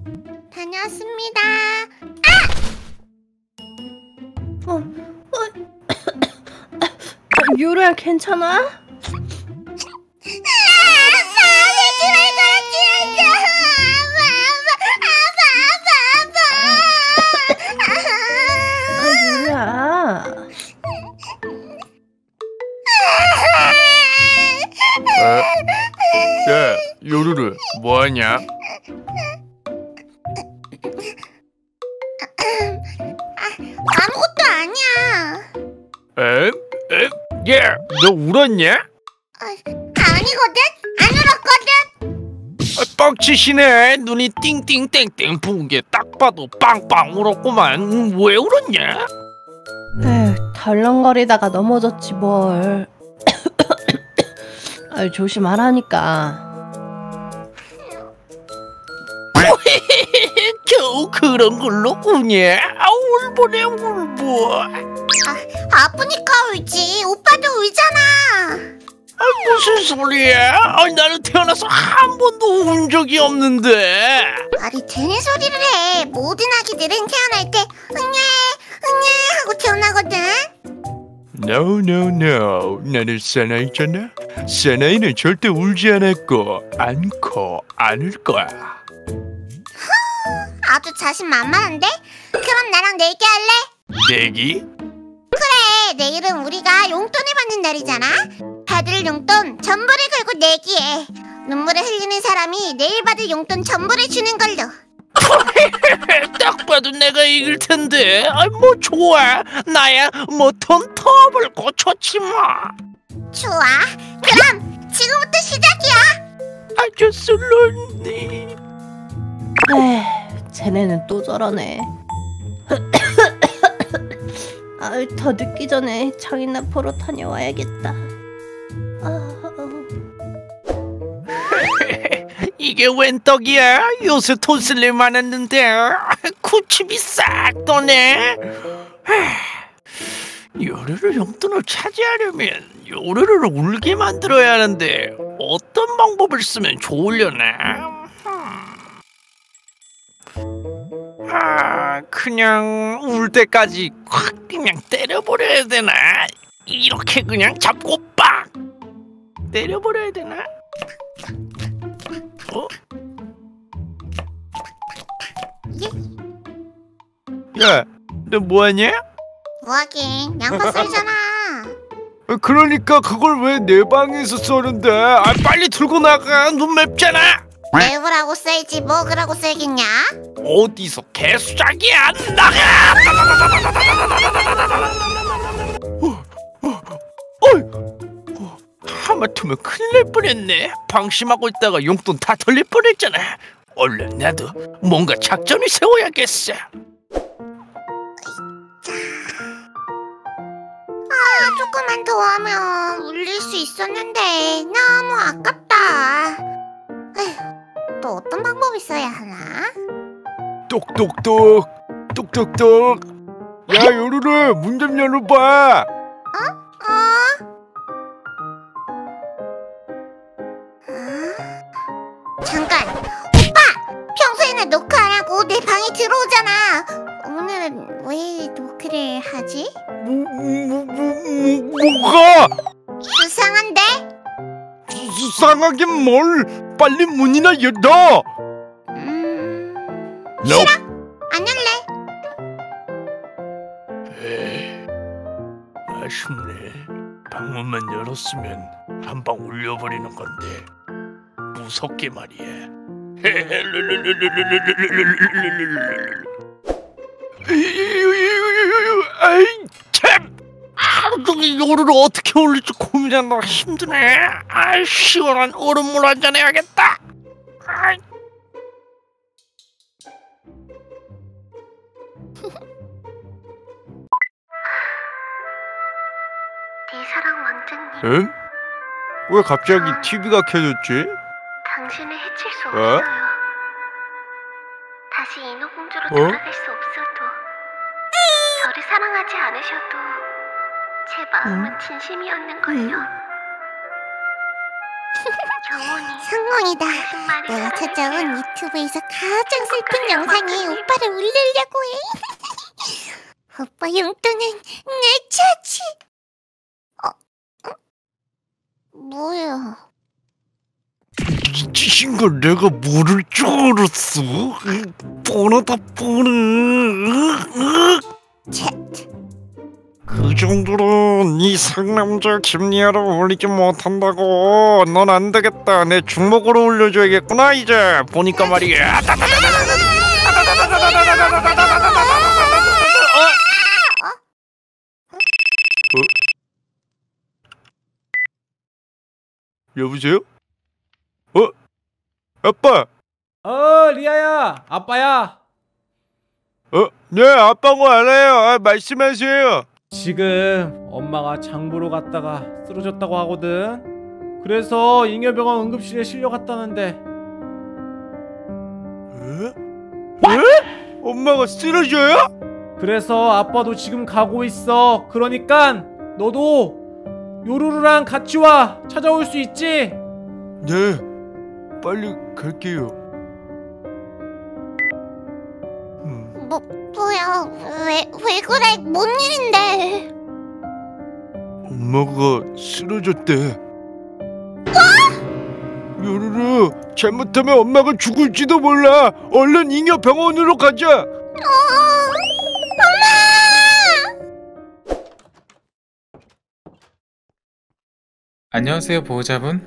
다녀왔습니다. 유로야 괜찮아? 유로야. 야, 요루루 뭐하냐? 아무것도 아니야. 야, 너 울었냐? 아니거든? 안 울었거든? 뻥치시네. 눈이 띵띵땡땡 부은 게 딱 봐도 빵빵 울었구만. 왜 울었냐? 에휴, 덜렁거리다가 넘어졌지 뭘. 아유, 조심하라니까. 겨우 그런 걸로 우냐? 울보네 울보. 아프니까 울지. 오빠도 울잖아. 무슨 소리야? 나는 태어나서 한 번도 운 적이 없는데. 말이 되는 소리를 해. 모든 아기들은 태어날 때 응애 하고 태어나거든. No, no, no. 나는 사나이잖아. 사나이는 절대 울지 않았고 않고 않을 거야. 아주 자신만만한데? 그럼 나랑 내기 할래? 내기? 그래, 내일은 우리가 용돈을 받는 날이잖아. 받을 용돈 전부를 걸고 내기해. 눈물을 흘리는 사람이 내일 받을 용돈 전부를 주는 걸로. 딱 봐도 내가 이길 텐데. 뭐 좋아. 나야 뭐 돈 터벌고 좋지 뭐. 좋아, 그럼 지금부터 시작이야. 아주 슬론니. 에휴, 쟤네는 또 저러네. 아유, 더 늦기 전에 장이나 보러 다녀와야겠다. 이게 웬 떡이야? 요새 돈 쓸일 많았는데 쿠침이 싹 떠네. 요루루 용돈을 차지하려면 요루루를 울게 만들어야 하는데 어떤 방법을 쓰면 좋으려나? 그냥 울 때까지 확 그냥 때려버려야 되나? 이렇게 그냥 잡고 빡 때려버려야 되나? 야, 너 뭐하냐? 뭐하긴, 양파 썰잖아. 그러니까 그걸 왜 내 방에서 썰는데? 빨리 들고 나가. 눈 맵잖아. 매우라고 썰지 먹으라고 썰겠냐? 어디서 개수작이야? 나가! 하마터면 큰일 날 뻔했네. 방심하고 있다가 용돈 다 털릴 뻔했잖아. 얼른 나도 뭔가 작전을 세워야겠어. 조금만 더 하면 울릴 수 있었는데 너무 아깝다. 에휴, 또 어떤 방법이 있어야 하나? 똑똑똑 똑똑똑. 야, 요루루 문 좀 열어봐. 잠깐, 오빠! 평소에는 노크 안 하고 내 방에 들어오잖아. 오늘은 왜 노크를 하지? 뭐가? 수상한데? 수상하긴 뭘. 빨리 문이나 열어. 싫어. 안 열래. 아쉽네. 방문만 열었으면 한방 울려버리는 건데 무섭게 말이야. 아이 참! 하루 종일 요루를 어떻게 올릴지 고민하느라 힘드네. 아이, 시원한 얼음물 한잔 해야겠다. 아이. 내 사랑 왕자님, 응? 왜 갑자기 TV가 켜졌지? 당신을 해칠 수 어? 없어요. 다시 인어공주로 돌아갈 수 없어도, 저를 사랑하지 않으셔도 제 마음은 진심이었는걸요. 성공이다. 내가 찾아온 유튜브에서 가장 슬픈 영상에 오빠를 울리려고 해. 오빠 용돈은 내 차지. 뭐야? 이 짓인 걸 내가 모를 줄 알았어. 뻔하다 뻔해. 그 정도로 네 상남자 김리아를 올리지 못한다고. 넌 안 되겠다. 내 중목으로 올려줘야겠구나. 이제 보니까 말이야. 여보세요? 아빠. 리아야, 아빠야. 네, 아빠고 알아요. 말씀하세요. 지금 엄마가 장 보러 갔다가 쓰러졌다고 하거든. 그래서 잉여병원 응급실에 실려갔다는데. 에? 엄마가 쓰러져요? 그래서 아빠도 지금 가고 있어. 그러니까 너도 요루루랑 같이 와. 찾아올 수 있지? 네, 빨리 갈게요. 뭐야? 왜 그래? 뭔 일인데? 엄마가 쓰러졌대. 요루루, 잘못하면 엄마가 죽을지도 몰라. 얼른 잉여 병원으로 가자. 엄마! 안녕하세요, 보호자분.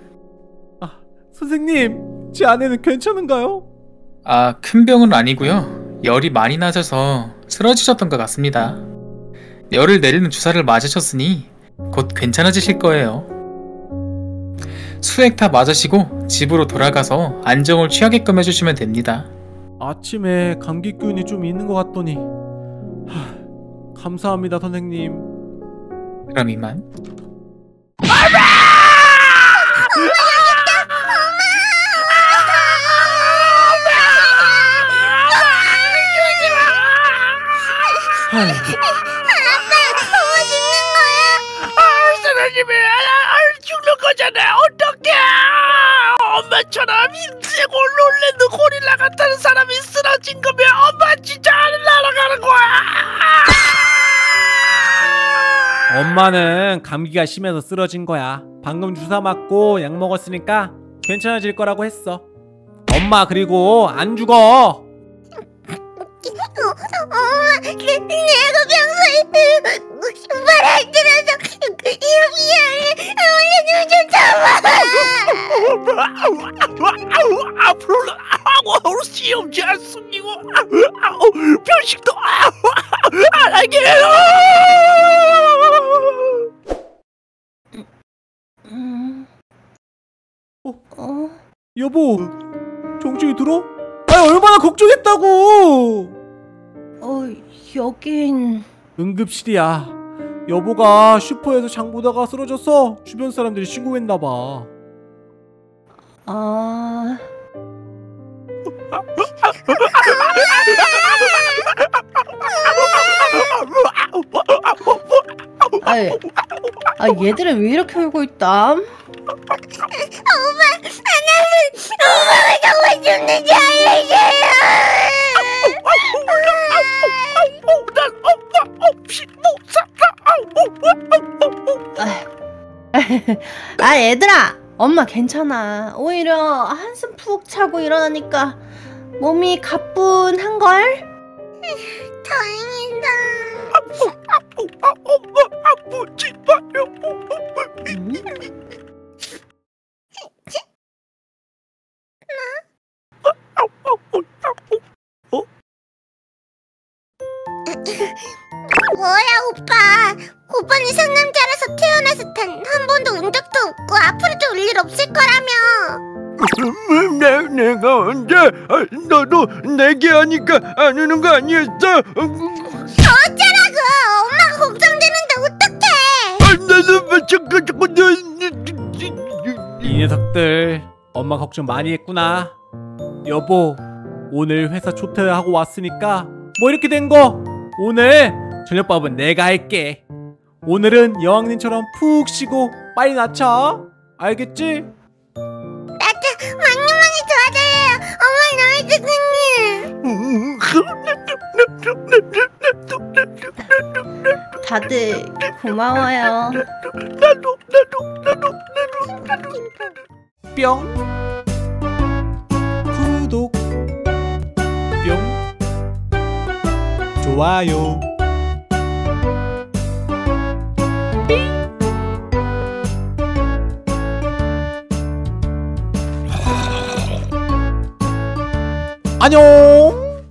선생님, 제 아내는 괜찮은가요? 큰 병은 아니고요. 열이 많이 낮아서 쓰러지셨던 것 같습니다. 열을 내리는 주사를 맞으셨으니 곧 괜찮아지실 거예요. 수액 다 맞으시고 집으로 돌아가서 안정을 취하게끔 해주시면 됩니다. 아침에 감기 기운이 좀 있는 것 같더니. 감사합니다, 선생님. 그럼 이만. 아빠, 뭐 죽는 거야? 사장님이 죽는 거잖아. 어떡해. 엄마처럼 힘세고 놀래는 고릴라 같은 사람이 쓰러진 거면 엄마 진짜 하늘 날아가는 거야. 엄마는 감기가 심해서 쓰러진 거야. 방금 주사 맞고 약 먹었으니까 괜찮아질 거라고 했어. 엄마 그리고 안 죽어. 엄마, 내가 평소에 말 안 들어서 미안해. 얼른 좀 잡아. 앞으로는 시험지 안 숨기고 편식도 안 하게요. 여보, 정신이 들어? 얼마나 걱정했다고. 여긴... 응급실이야. 여보가 슈퍼에서 장 보다가 쓰러져서 주변 사람들이 신고했나봐. 얘들은 왜 이렇게 울고 있담? 엄마 왜 정말 죽는지 알려줘요. 난 엄마 없이 못 살아. 얘들아, 엄마 괜찮아. 오히려 한숨 푹 자고 일어나니까 몸이 가뿐한걸? 다행이다. 엄마 아프지 마요. 뭐야 오빠. 오빠는 상남자라서 태어나서 단 한 번도 운 적도 없고 앞으로도 울 일 없을 거라며. 내가 언제? 너도 내게 하니까 안 우는 거 아니었어? 어쩌라고. 엄마가 걱정되는데 어떡해. 나도 자꾸 이 녀석들 엄마 걱정 많이 했구나. 여보, 오늘 회사 조퇴하고 왔으니까 뭐 이렇게 된 거? 오늘 저녁밥은 내가 할게. 오늘은 여왕님처럼 푹 쉬고 빨리 낳자. 알겠지? 다들 고마워요. 뿅 구독 뿅 좋아요 안녕.